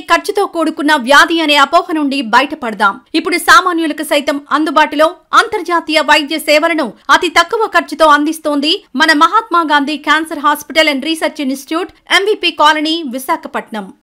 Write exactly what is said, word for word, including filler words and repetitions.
ఖర్చుతో కూడుకున్న వ్యాధి అనే అపోహ నుండి బయటపడదాం. ఇప్పుడు సామాన్యులకు సైతం అందుబాటులో అంతర్జాతీయ వైద్య సేవలను అతి తక్కువ ఖర్చుతో అందిస్తోంది మన Mahatma Gandhi cancer hospital and research institute, MVP colony, Visakhapatnam.